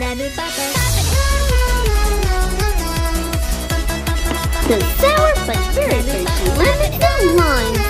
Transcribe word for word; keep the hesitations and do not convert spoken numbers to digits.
The sour but very fishy lemon and lime.